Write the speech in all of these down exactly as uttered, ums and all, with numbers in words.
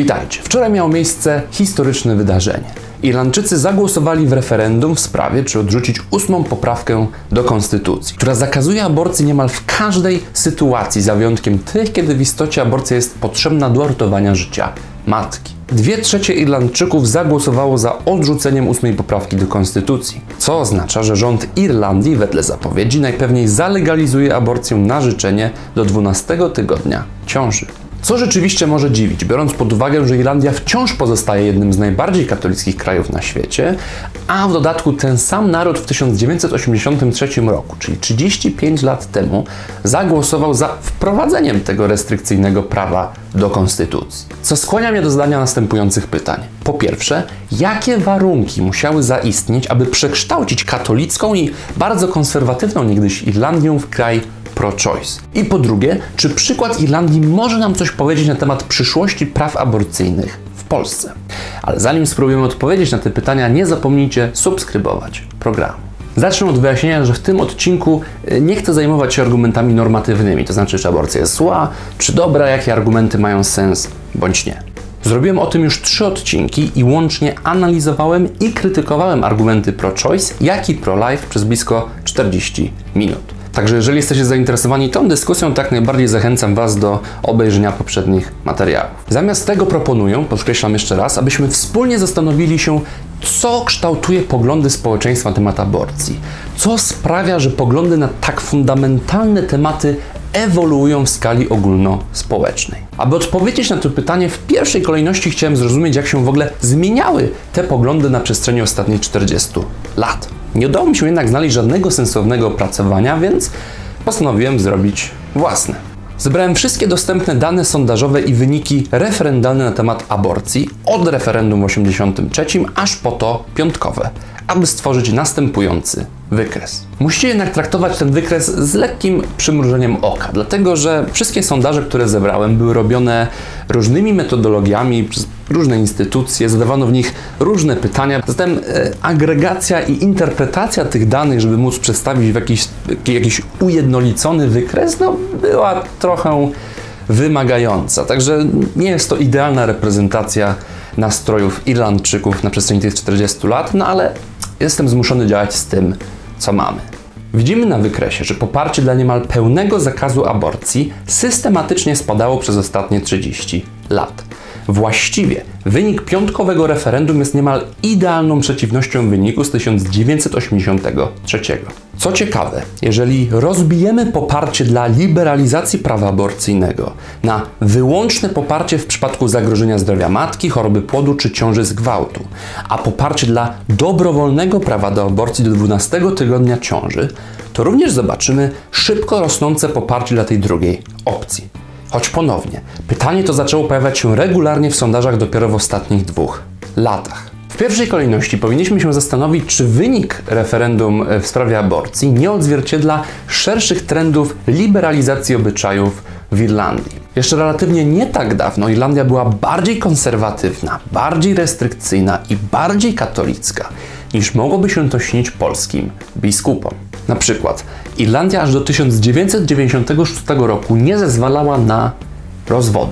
Witajcie. Wczoraj miało miejsce historyczne wydarzenie. Irlandczycy zagłosowali w referendum w sprawie, czy odrzucić ósmą poprawkę do konstytucji, która zakazuje aborcji niemal w każdej sytuacji, za wyjątkiem tych, kiedy w istocie aborcja jest potrzebna do uratowania życia matki. Dwie trzecie Irlandczyków zagłosowało za odrzuceniem ósmej poprawki do konstytucji, co oznacza, że rząd Irlandii, wedle zapowiedzi, najpewniej zalegalizuje aborcję na życzenie do dwunastego tygodnia ciąży. Co rzeczywiście może dziwić, biorąc pod uwagę, że Irlandia wciąż pozostaje jednym z najbardziej katolickich krajów na świecie, a w dodatku ten sam naród w tysiąc dziewięćset osiemdziesiątym trzecim roku, czyli trzydzieści pięć lat temu, zagłosował za wprowadzeniem tego restrykcyjnego prawa do konstytucji. Co skłania mnie do zadania następujących pytań. Po pierwsze, jakie warunki musiały zaistnieć, aby przekształcić katolicką i bardzo konserwatywną niegdyś Irlandię w kraj pro-choice? I po drugie, czy przykład Irlandii może nam coś powiedzieć na temat przyszłości praw aborcyjnych w Polsce? Ale zanim spróbujemy odpowiedzieć na te pytania, nie zapomnijcie subskrybować programu. Zacznę od wyjaśnienia, że w tym odcinku nie chcę zajmować się argumentami normatywnymi, to znaczy, czy aborcja jest zła, czy dobra, jakie argumenty mają sens, bądź nie. Zrobiłem o tym już trzy odcinki i łącznie analizowałem i krytykowałem argumenty pro-choice, jak i pro-life przez blisko czterdzieści minut. Także jeżeli jesteście zainteresowani tą dyskusją, tak najbardziej zachęcam Was do obejrzenia poprzednich materiałów. Zamiast tego proponuję, podkreślam jeszcze raz, abyśmy wspólnie zastanowili się, co kształtuje poglądy społeczeństwa na temat aborcji. Co sprawia, że poglądy na tak fundamentalne tematy ewoluują w skali ogólnospołecznej. Aby odpowiedzieć na to pytanie, w pierwszej kolejności chciałem zrozumieć, jak się w ogóle zmieniały te poglądy na przestrzeni ostatnich czterdziestu lat. Nie udało mi się jednak znaleźć żadnego sensownego opracowania, więc postanowiłem zrobić własne. Zebrałem wszystkie dostępne dane sondażowe i wyniki referendalne na temat aborcji od referendum w osiemdziesiątym trzecim aż po to piątkowe, aby stworzyć następujący wykres. Musicie jednak traktować ten wykres z lekkim przymrużeniem oka, dlatego że wszystkie sondaże, które zebrałem, były robione różnymi metodologiami przez różne instytucje, zadawano w nich różne pytania, zatem e, agregacja i interpretacja tych danych, żeby móc przedstawić w jakiś, jakiś ujednolicony wykres, no była trochę wymagająca, także nie jest to idealna reprezentacja nastrojów Irlandczyków na przestrzeni tych czterdziestu lat, no ale jestem zmuszony działać z tym, co mamy. Widzimy na wykresie, że poparcie dla niemal pełnego zakazu aborcji systematycznie spadało przez ostatnie trzydzieści lat. Właściwie wynik piątkowego referendum jest niemal idealną przeciwnością wyniku z tysiąc dziewięćset osiemdziesiątego trzeciego. Co ciekawe, jeżeli rozbijemy poparcie dla liberalizacji prawa aborcyjnego na wyłączne poparcie w przypadku zagrożenia zdrowia matki, choroby płodu czy ciąży z gwałtu, a poparcie dla dobrowolnego prawa do aborcji do dwunastego tygodnia ciąży, to również zobaczymy szybko rosnące poparcie dla tej drugiej opcji. Choć ponownie, pytanie to zaczęło pojawiać się regularnie w sondażach dopiero w ostatnich dwóch latach. W pierwszej kolejności powinniśmy się zastanowić, czy wynik referendum w sprawie aborcji nie odzwierciedla szerszych trendów liberalizacji obyczajów w Irlandii. Jeszcze relatywnie nie tak dawno Irlandia była bardziej konserwatywna, bardziej restrykcyjna i bardziej katolicka, niż mogłoby się to śnić polskim biskupom. Na przykład Irlandia aż do tysiąc dziewięćset dziewięćdziesiątego szóstego roku nie zezwalała na rozwody.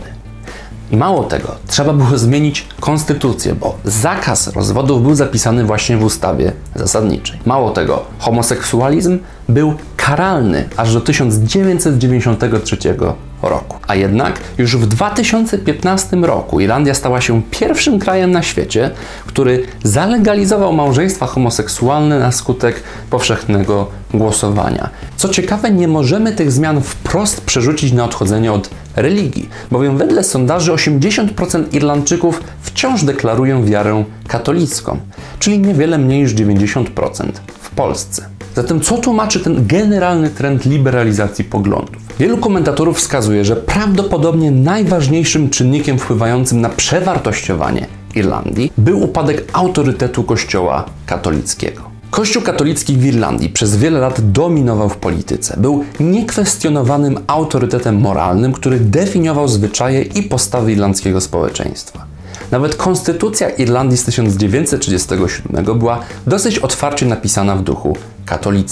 I mało tego, trzeba było zmienić konstytucję, bo zakaz rozwodów był zapisany właśnie w ustawie zasadniczej. Mało tego, homoseksualizm był karalny aż do tysiąc dziewięćset dziewięćdziesiątego trzeciego roku. A jednak już w dwa tysiące piętnastym roku Irlandia stała się pierwszym krajem na świecie, który zalegalizował małżeństwa homoseksualne na skutek powszechnego głosowania. Co ciekawe, nie możemy tych zmian wprost przerzucić na odchodzenie od religii, bowiem wedle sondaży osiemdziesiąt procent Irlandczyków wciąż deklaruje wiarę katolicką, czyli niewiele mniej niż dziewięćdziesiąt procent w Polsce. Zatem co tłumaczy ten generalny trend liberalizacji poglądów? Wielu komentatorów wskazuje, że prawdopodobnie najważniejszym czynnikiem wpływającym na przewartościowanie Irlandii był upadek autorytetu Kościoła katolickiego. Kościół katolicki w Irlandii przez wiele lat dominował w polityce. Był niekwestionowanym autorytetem moralnym, który definiował zwyczaje i postawy irlandzkiego społeczeństwa. Nawet konstytucja Irlandii z tysiąc dziewięćset trzydziestego siódmego była dosyć otwarcie napisana w duchu katolickim.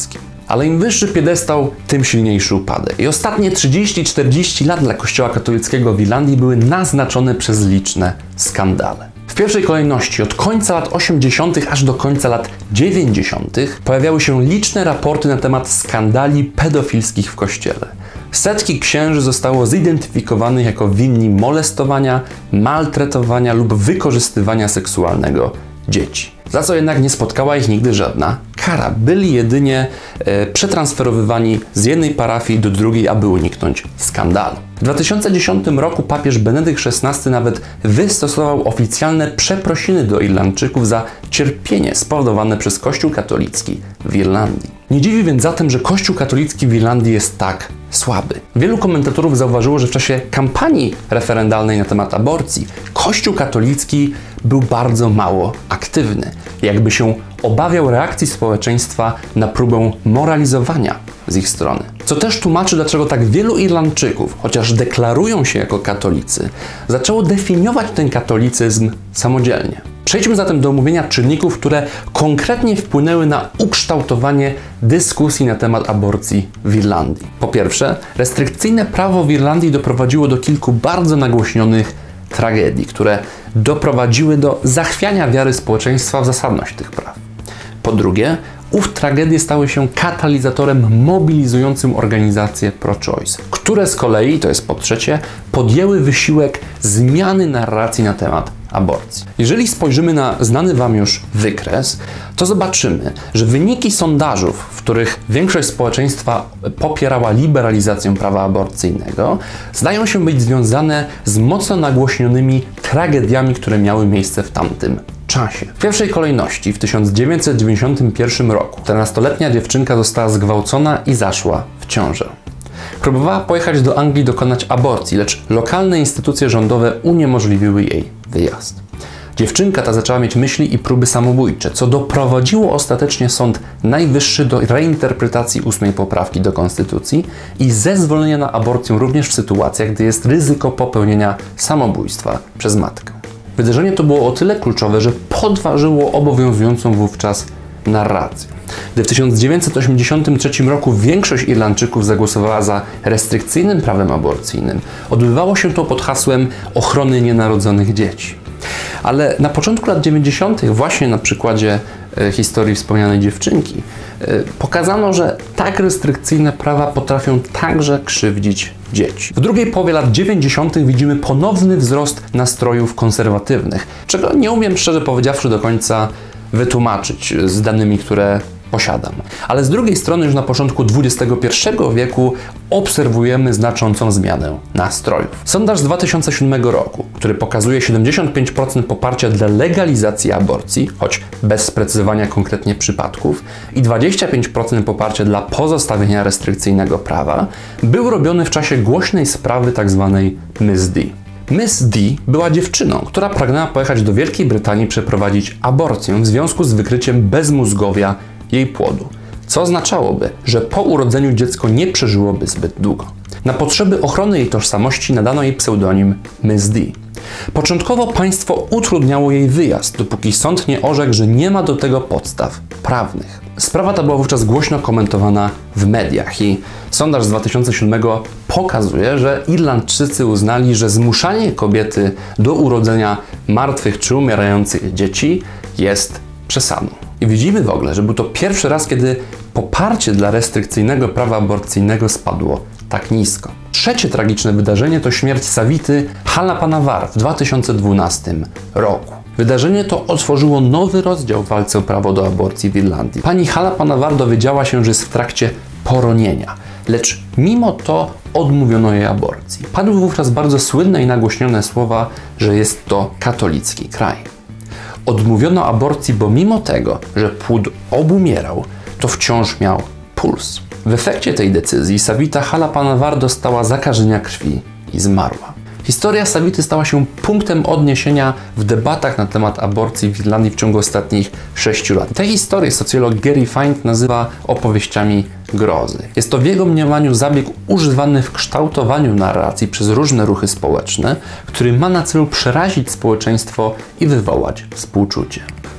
Ale im wyższy piedestał, tym silniejszy upadek. I ostatnie trzydzieści czterdzieści lat dla Kościoła katolickiego w Irlandii były naznaczone przez liczne skandale. W pierwszej kolejności od końca lat osiemdziesiątych aż do końca lat dziewięćdziesiątych pojawiały się liczne raporty na temat skandali pedofilskich w Kościele. Setki księży zostało zidentyfikowanych jako winni molestowania, maltretowania lub wykorzystywania seksualnego dzieci. Za co jednak nie spotkała ich nigdy żadna kara. Byli jedynie e, przetransferowywani z jednej parafii do drugiej, aby uniknąć skandalu. W dwa tysiące dziesiątym roku papież Benedykt szesnasty nawet wystosował oficjalne przeprosiny do Irlandczyków za cierpienie spowodowane przez Kościół katolicki w Irlandii. Nie dziwi więc zatem, że Kościół katolicki w Irlandii jest tak słaby. Wielu komentatorów zauważyło, że w czasie kampanii referendalnej na temat aborcji Kościół katolicki był bardzo mało aktywny. Jakby się obawiał reakcji społeczeństwa na próbę moralizowania z ich strony. Co też tłumaczy, dlaczego tak wielu Irlandczyków, chociaż deklarują się jako katolicy, zaczęło definiować ten katolicyzm samodzielnie. Przejdźmy zatem do omówienia czynników, które konkretnie wpłynęły na ukształtowanie dyskusji na temat aborcji w Irlandii. Po pierwsze, restrykcyjne prawo w Irlandii doprowadziło do kilku bardzo nagłośnionych tragedii, które doprowadziły do zachwiania wiary społeczeństwa w zasadność tych praw. Po drugie, ów tragedie stały się katalizatorem mobilizującym organizacje pro-choice, które z kolei, to jest po trzecie, podjęły wysiłek zmiany narracji na temat aborcji. Jeżeli spojrzymy na znany Wam już wykres, to zobaczymy, że wyniki sondażów, w których większość społeczeństwa popierała liberalizację prawa aborcyjnego, zdają się być związane z mocno nagłośnionymi tragediami, które miały miejsce w tamtym czasie. W pierwszej kolejności w tysiąc dziewięćset dziewięćdziesiątym pierwszym roku czternastoletnia dziewczynka została zgwałcona i zaszła w ciążę. Próbowała pojechać do Anglii dokonać aborcji, lecz lokalne instytucje rządowe uniemożliwiły jej wyjazd. Dziewczynka ta zaczęła mieć myśli i próby samobójcze, co doprowadziło ostatecznie Sąd Najwyższy do reinterpretacji ósmej poprawki do Konstytucji i zezwolenia na aborcję również w sytuacjach, gdy jest ryzyko popełnienia samobójstwa przez matkę. Wydarzenie to było o tyle kluczowe, że podważyło obowiązującą wówczas narrację. Gdy w tysiąc dziewięćset osiemdziesiątym trzecim roku większość Irlandczyków zagłosowała za restrykcyjnym prawem aborcyjnym, odbywało się to pod hasłem ochrony nienarodzonych dzieci. Ale na początku lat dziewięćdziesiątych właśnie na przykładzie e, historii wspomnianej dziewczynki e, pokazano, że tak restrykcyjne prawa potrafią także krzywdzić dzieci. W drugiej połowie lat dziewięćdziesiątych widzimy ponowny wzrost nastrojów konserwatywnych, czego nie umiem szczerze powiedziawszy do końca wytłumaczyć z danymi, które posiadam. Ale z drugiej strony już na początku dwudziestego pierwszego wieku obserwujemy znaczącą zmianę nastrojów. Sondaż z dwa tysiące siódmego roku, który pokazuje siedemdziesiąt pięć procent poparcia dla legalizacji aborcji, choć bez sprecyzowania konkretnie przypadków, i dwadzieścia pięć procent poparcia dla pozostawienia restrykcyjnego prawa, był robiony w czasie głośnej sprawy tzw. Miss D. Miss D była dziewczyną, która pragnęła pojechać do Wielkiej Brytanii przeprowadzić aborcję w związku z wykryciem bezmózgowia jej płodu, co oznaczałoby, że po urodzeniu dziecko nie przeżyłoby zbyt długo. Na potrzeby ochrony jej tożsamości nadano jej pseudonim Miss D. Początkowo państwo utrudniało jej wyjazd, dopóki sąd nie orzekł, że nie ma do tego podstaw prawnych. Sprawa ta była wówczas głośno komentowana w mediach i sondaż z dwa tysiące siódmego pokazuje, że Irlandczycy uznali, że zmuszanie kobiety do urodzenia martwych czy umierających dzieci jest przesadą. I widzimy w ogóle, że był to pierwszy raz, kiedy poparcie dla restrykcyjnego prawa aborcyjnego spadło tak nisko. Trzecie tragiczne wydarzenie to śmierć Savity Halappanavar w dwa tysiące dwunastym roku. Wydarzenie to otworzyło nowy rozdział w walce o prawo do aborcji w Irlandii. Pani Halappanavar dowiedziała się, że jest w trakcie poronienia, lecz mimo to odmówiono jej aborcji. Padły wówczas bardzo słynne i nagłośnione słowa, że jest to katolicki kraj. Odmówiono aborcji, bo mimo tego, że płód obumierał, to wciąż miał puls. W efekcie tej decyzji Savita Halappanavar dostała zakażenia krwi i zmarła. Historia Savity stała się punktem odniesienia w debatach na temat aborcji w Irlandii w ciągu ostatnich sześciu lat. Tę historię socjolog Gary Feind nazywa opowieściami grozy. Jest to w jego mniemaniu zabieg używany w kształtowaniu narracji przez różne ruchy społeczne, który ma na celu przerazić społeczeństwo i wywołać współczucie.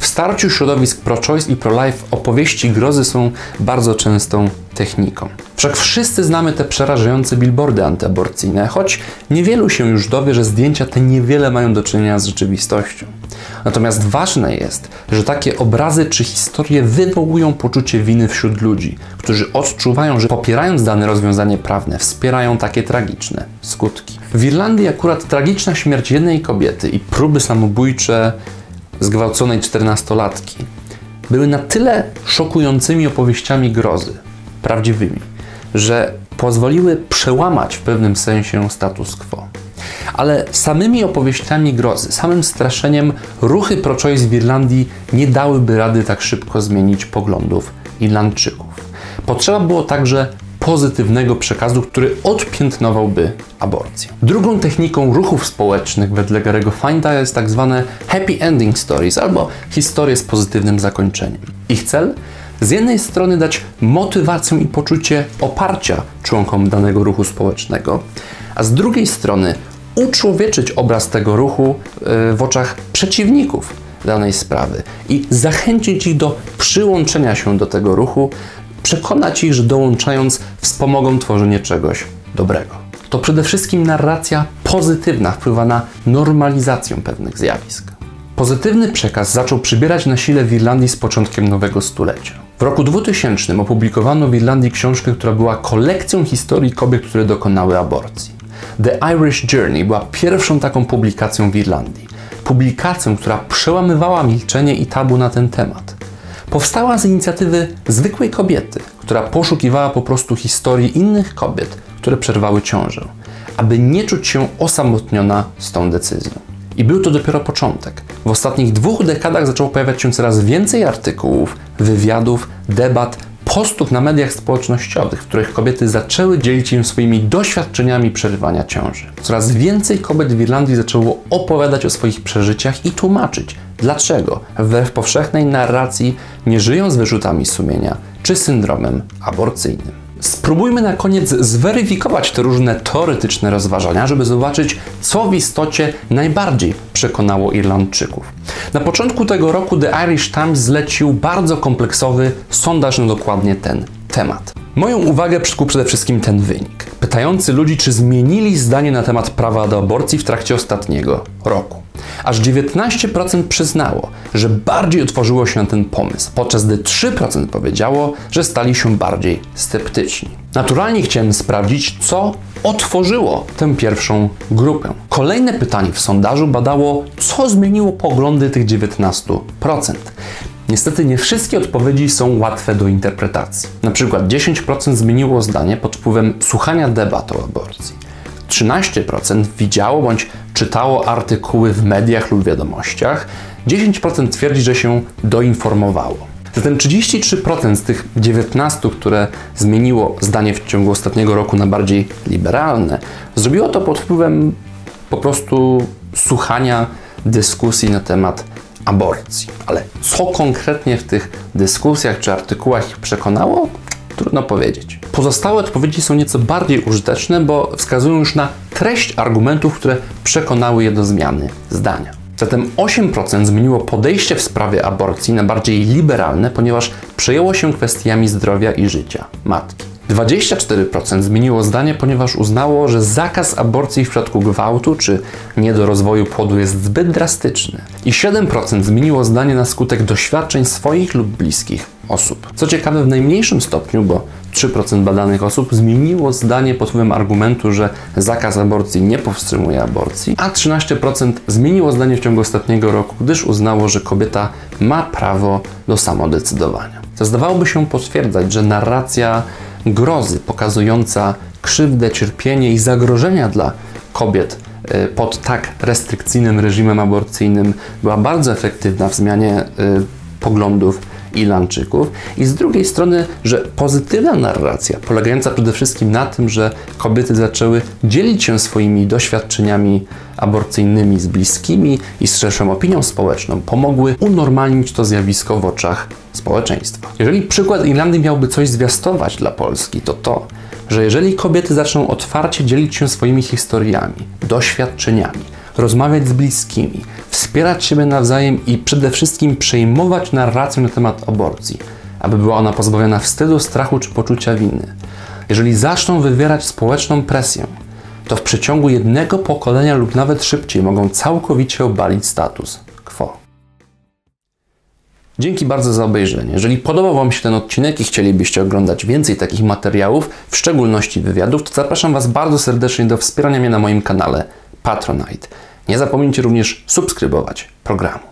W starciu środowisk pro-choice i pro-life opowieści grozy są bardzo częstą techniką. Wszak wszyscy znamy te przerażające billboardy antyaborcyjne, choć niewielu się już dowie, że zdjęcia te niewiele mają do czynienia z rzeczywistością. Natomiast ważne jest, że takie obrazy czy historie wywołują poczucie winy wśród ludzi, którzy odczuwają, że popierając dane rozwiązanie prawne, wspierają takie tragiczne skutki. W Irlandii akurat tragiczna śmierć jednej kobiety i próby samobójcze zgwałconej czternastolatki były na tyle szokującymi opowieściami grozy, prawdziwymi, że pozwoliły przełamać w pewnym sensie status quo. Ale samymi opowieściami grozy, samym straszeniem ruchy pro-choice w Irlandii nie dałyby rady tak szybko zmienić poglądów Irlandczyków. Potrzeba było także pozytywnego przekazu, który odpiętnowałby aborcję. Drugą techniką ruchów społecznych wedle Gary'ego Finda jest tak zwane happy ending stories albo historie z pozytywnym zakończeniem. Ich cel? Z jednej strony dać motywację i poczucie oparcia członkom danego ruchu społecznego, a z drugiej strony uczłowieczyć obraz tego ruchu w oczach przeciwników danej sprawy i zachęcić ich do przyłączenia się do tego ruchu, przekonać ich, że dołączając wspomogą tworzenie czegoś dobrego. To przede wszystkim narracja pozytywna wpływa na normalizację pewnych zjawisk. Pozytywny przekaz zaczął przybierać na sile w Irlandii z początkiem nowego stulecia. W roku dwutysięcznym opublikowano w Irlandii książkę, która była kolekcją historii kobiet, które dokonały aborcji. The Irish Journey była pierwszą taką publikacją w Irlandii. Publikacją, która przełamywała milczenie i tabu na ten temat. Powstała z inicjatywy zwykłej kobiety, która poszukiwała po prostu historii innych kobiet, które przerwały ciążę, aby nie czuć się osamotniona z tą decyzją. I był to dopiero początek. W ostatnich dwóch dekadach zaczęło pojawiać się coraz więcej artykułów, wywiadów, debat, postów na mediach społecznościowych, w których kobiety zaczęły dzielić się swoimi doświadczeniami przerywania ciąży. Coraz więcej kobiet w Irlandii zaczęło opowiadać o swoich przeżyciach i tłumaczyć, dlaczego wbrew powszechnej narracji nie żyją z wyrzutami sumienia czy syndromem aborcyjnym. Spróbujmy na koniec zweryfikować te różne teoretyczne rozważania, żeby zobaczyć, co w istocie najbardziej przekonało Irlandczyków. Na początku tego roku The Irish Times zlecił bardzo kompleksowy sondaż na dokładnie ten temat. Moją uwagę przykuł przede wszystkim ten wynik, pytający ludzi, czy zmienili zdanie na temat prawa do aborcji w trakcie ostatniego roku. Aż dziewiętnaście procent przyznało, że bardziej otworzyło się na ten pomysł, podczas gdy trzy procent powiedziało, że stali się bardziej sceptyczni. Naturalnie chciałem sprawdzić, co otworzyło tę pierwszą grupę. Kolejne pytanie w sondażu badało, co zmieniło poglądy tych dziewiętnastu procent. Niestety nie wszystkie odpowiedzi są łatwe do interpretacji. Na przykład dziesięć procent zmieniło zdanie pod wpływem słuchania debat o aborcji. trzynaście procent widziało bądź czytało artykuły w mediach lub wiadomościach. dziesięć procent twierdzi, że się doinformowało. Zatem trzydzieści trzy procent z tych dziewiętnastu, które zmieniło zdanie w ciągu ostatniego roku na bardziej liberalne, zrobiło to pod wpływem po prostu słuchania dyskusji na temat aborcji. Ale co konkretnie w tych dyskusjach czy artykułach ich przekonało? Trudno powiedzieć. Pozostałe odpowiedzi są nieco bardziej użyteczne, bo wskazują już na treść argumentów, które przekonały je do zmiany zdania. Zatem osiem procent zmieniło podejście w sprawie aborcji na bardziej liberalne, ponieważ przejęło się kwestiami zdrowia i życia matki. dwadzieścia cztery procent zmieniło zdanie, ponieważ uznało, że zakaz aborcji w przypadku gwałtu czy niedorozwoju płodu jest zbyt drastyczny. I siedem procent zmieniło zdanie na skutek doświadczeń swoich lub bliskich osób. Co ciekawe, w najmniejszym stopniu, bo trzy procent badanych osób zmieniło zdanie pod wpływem argumentu, że zakaz aborcji nie powstrzymuje aborcji, a trzynaście procent zmieniło zdanie w ciągu ostatniego roku, gdyż uznało, że kobieta ma prawo do samodecydowania. To zdawałoby się potwierdzać, że narracja grozy pokazująca krzywdę, cierpienie i zagrożenia dla kobiet pod tak restrykcyjnym reżimem aborcyjnym była bardzo efektywna w zmianie poglądów Irlandczyków i z drugiej strony, że pozytywna narracja polegająca przede wszystkim na tym, że kobiety zaczęły dzielić się swoimi doświadczeniami aborcyjnymi z bliskimi i z szerszą opinią społeczną, pomogły unormalnić to zjawisko w oczach społeczeństwa. Jeżeli przykład Irlandii miałby coś zwiastować dla Polski, to to, że jeżeli kobiety zaczną otwarcie dzielić się swoimi historiami, doświadczeniami, rozmawiać z bliskimi, wspierać siebie nawzajem i przede wszystkim przejmować narrację na temat aborcji, aby była ona pozbawiona wstydu, strachu czy poczucia winy. Jeżeli zaczną wywierać społeczną presję, to w przeciągu jednego pokolenia lub nawet szybciej mogą całkowicie obalić status quo. Dzięki bardzo za obejrzenie. Jeżeli podobał Wam się ten odcinek i chcielibyście oglądać więcej takich materiałów, w szczególności wywiadów, to zapraszam Was bardzo serdecznie do wspierania mnie na moim kanale Patronite. Nie zapomnijcie również subskrybować programu.